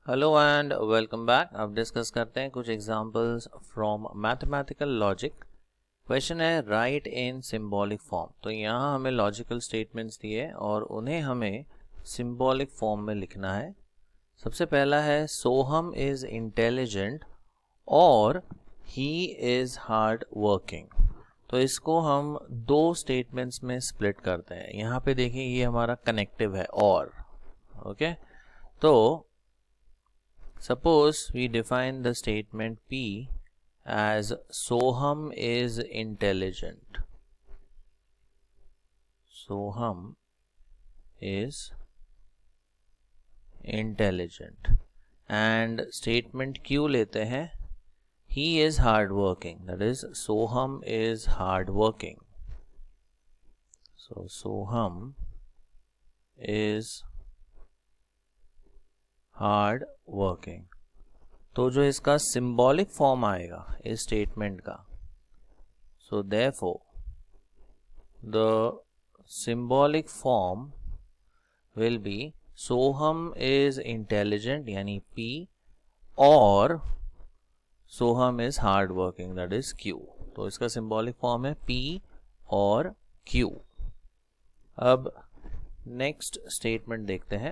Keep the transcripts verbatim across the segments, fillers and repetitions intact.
Hello and welcome back. अब discuss करते हैं कुछ examples from mathematical logic. Question है राइट इन सिंबॉलिक फॉर्म। तो यहाँ हमें लॉजिकल स्टेटमेंट्स दिए और उन्हें हमें सिंबॉलिक फॉर्म में लिखना है। सबसे पहला है सोहम इज इंटेलिजेंट और ही इज हार्ड वर्किंग। तो इसको हम दो स्टेटमेंट्स में स्प्लिट करते हैं। यहाँ पे देखिए ये हमारा कनेक्टिव है और ओके okay? तो suppose we define the statement P as Soham is intelligent. Soham is intelligent and statement Q लेते हैं he is hard working, that is Soham is hard working. So Soham is hard working. तो जो इसका symbolic form आएगा इस statement का, so therefore the symbolic form will be Soham is intelligent यानी P और Soham is hard working that is Q। तो इसका सिंबॉलिक फॉर्म है P और Q। अब नेक्स्ट स्टेटमेंट देखते हैं।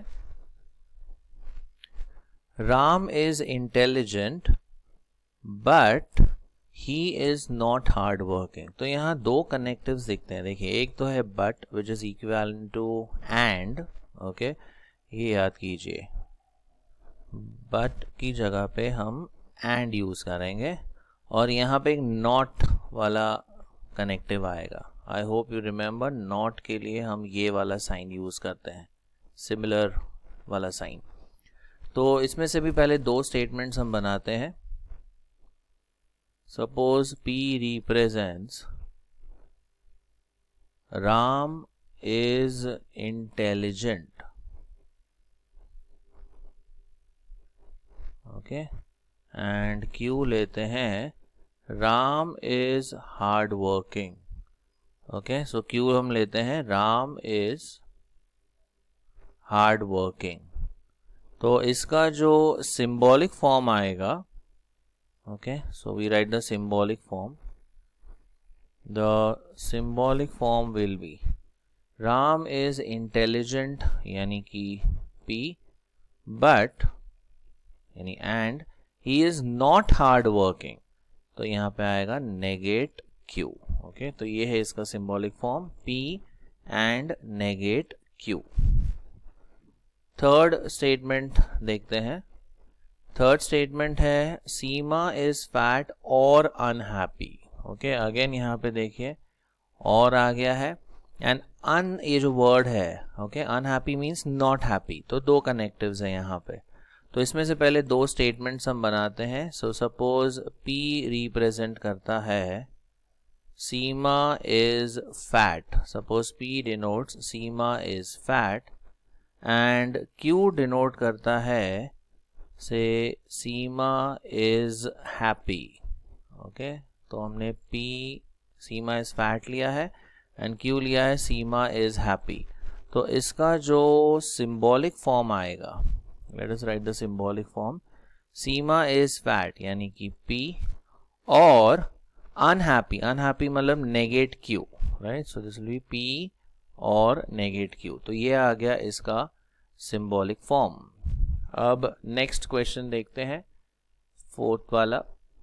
Ram is intelligent but he is not hard working। तो यहाँ दो कनेक्टिव्स दिखते हैं। देखिए एक तो है but which is equivalent to and, okay okay? ये याद कीजिए but की जगह पे हम and यूज करेंगे और यहाँ पे एक not वाला कनेक्टिव आएगा। I hope you remember not के लिए हम ये वाला साइन यूज करते हैं, सिमिलर वाला साइन। तो इसमें से भी पहले दो स्टेटमेंट्स हम बनाते हैं। Suppose P represents Ram is intelligent, okay, and Q लेते हैं Ram is hard working. Okay, so Q हम लेते हैं राम इज हार्ड वर्किंग। तो इसका जो सिंबॉलिक फॉर्म आएगा, okay, so we write the symbolic form. The symbolic form will be Ram is intelligent यानी कि P बट यानी and he is not hard working. तो यहाँ पे आएगा नेगेट Q। ओके, तो ये है इसका symbolic form P and negate Q। Third statement देखते हैं। थर्ड स्टेटमेंट है सीमा इज फैट और अनहैप्पी। ओके, अगेन यहाँ पे देखिए और आ गया है एंड अन ये जो वर्ड है, okay, unhappy means not happy. तो दो कनेक्टिव्स हैं यहाँ पे। तो इसमें से पहले दो स्टेटमेंट्स हम बनाते हैं। सो सपोज P रिप्रेजेंट करता है Seema is fat. Suppose P denotes Seema is fat and Q denote करता है से सीमा इज हैप्पी। ओके, तो हमने P सीमा इज फैट लिया है एंड Q लिया है सीमा इज हैप्पी। तो इसका जो सिंबॉलिक फॉर्म आएगा, let us write the symbolic form. Seema is fat यानी कि P और अनहैप्पी, अनहैप्पी मतलब negate Q, right. So this will be P और नेगेट Q। तो ये आ गया इसका सिंबॉलिक फॉर्म। अब नेक्स्ट क्वेश्चन देखते हैं, फोर्थ वाला।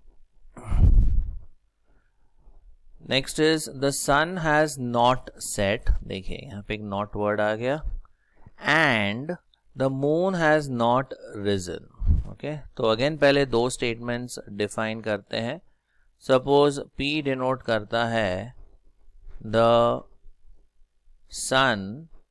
Next is the sun has not set. देखिए यहाँ पे एक नॉट वर्ड आ गया and the moon has not risen. Okay, तो अगेन पहले दो स्टेटमेंट्स डिफाइन करते हैं। सपोज P डिनोट करता है the sun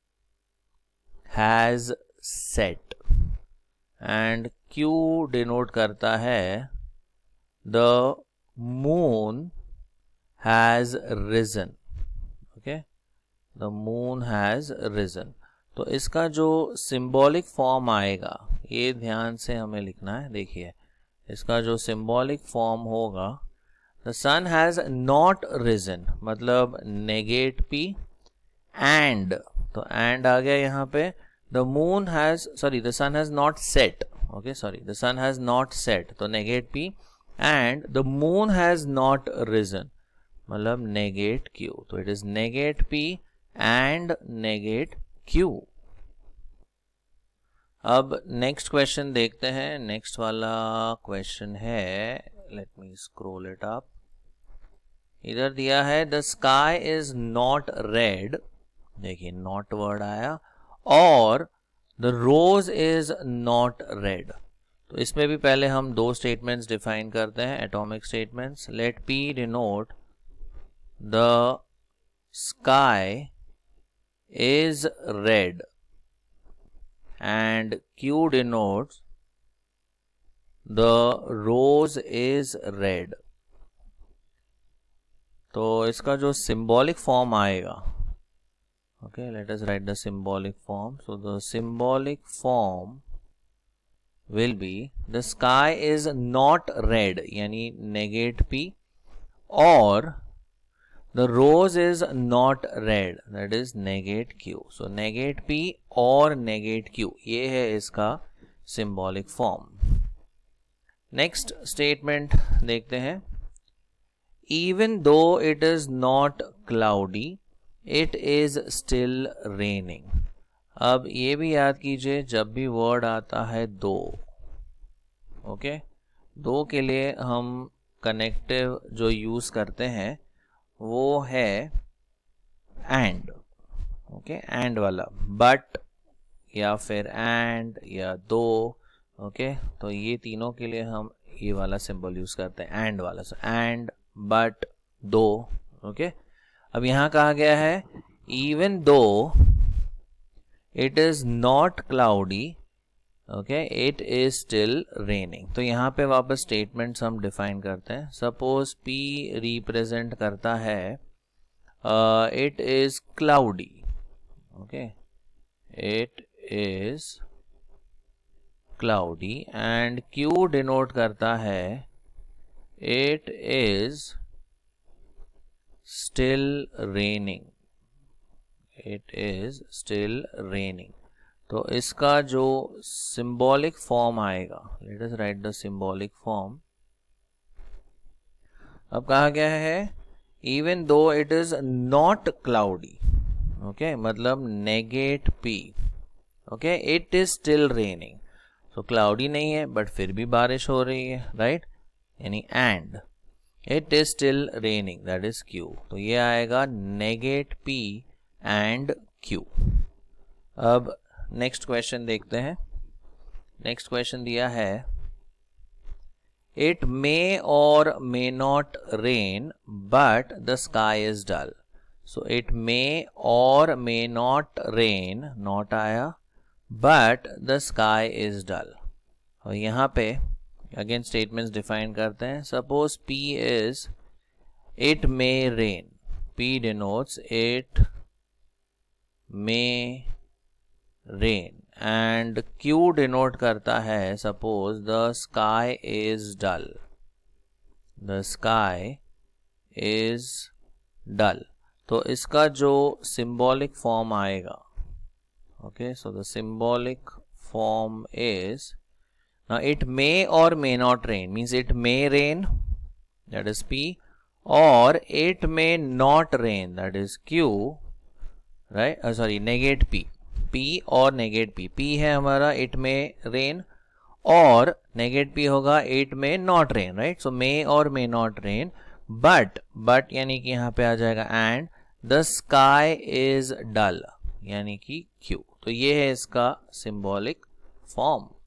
has set and Q denote करता है the moon has risen। Okay, the moon has risen। तो इसका जो सिंबॉलिक फॉर्म आएगा ये ध्यान से हमें लिखना है। देखिए इसका जो सिंबॉलिक फॉर्म होगा the sun has not risen मतलब नेगेट P एंड, तो एंड आ गया यहाँ पे the moon has sorry the sun has not set. Okay sorry the sun has not set तो negate P, and the moon has not risen मतलब negate Q, तो it is negate P and negate Q. अब next question देखते हैं। Next वाला question है, let me scroll it up. इधर दिया है the sky is not red, देखिए नॉट वर्ड आया, और the rose is not red. तो इसमें भी पहले हम दो स्टेटमेंट्स डिफाइन करते हैं, atomic statements. Let P denote the sky is red and Q denotes the rose is red। तो इसका जो symbolic form आएगा, okay, let us write the symbolic form। So the symbolic form will be the sky is not red यानी negate P, और the rose is not red that is negate Q। so negate P और negate Q, ये है इसका symbolic form। next statement देखते हैं। even though it is not cloudy it is still raining। अब ये भी याद कीजिए, जब भी वर्ड आता है दो, ओके, दो के लिए हम कनेक्टिव जो यूज करते हैं वो है एंड, ओके, एंड वाला, बट या फिर एंड या दो, ओके, तो ये तीनों के लिए हम ये वाला सिंबल यूज करते हैं, एंड वाला। So and, but, though, okay. अब यहां कहा गया है even though it is not cloudy, okay, it is still raining. तो यहाँ पे वापस स्टेटमेंट्स हम डिफाइन करते हैं। सपोज P रिप्रेजेंट करता है it is cloudy, okay, it is cloudy, and Q denote करता है it is still raining, it is still raining. तो इसका जो सिंबॉलिक फॉर्म आएगा, let us write the symbolic form. अब कहा गया है even though it is not cloudy, okay, मतलब negate P, okay, it is still raining. तो क्लाउडी नहीं है बट फिर भी बारिश हो रही है, राइट, यानी and it is still raining that is Q। तो ये आएगा नेगेट P एंड Q। अब नेक्स्ट क्वेश्चन देखते हैं। नेक्स्ट क्वेश्चन दिया है it may or may not rain but the sky is dull. So it may or may not rain, not आया, but the sky is dull. और यहाँ पे again statements define करते हैं। Suppose P is it may rain, P denotes it may rain, and Q denote करता है suppose the sky is dull, the sky is dull. तो इसका जो सिंबॉलिक फॉर्म आएगा, okay, so the symbolic form is, now it may or may not rain means it may rain that is P, और it may not rain that is Q, right, sorry negate P, P और negate P। P है हमारा it may rain, और negate P होगा it में not rain, right. So may or may not rain, but but यानी कि यहाँ पे आ जाएगा and the sky is dull यानी कि Q। तो ये है इसका सिंबॉलिक फॉर्म।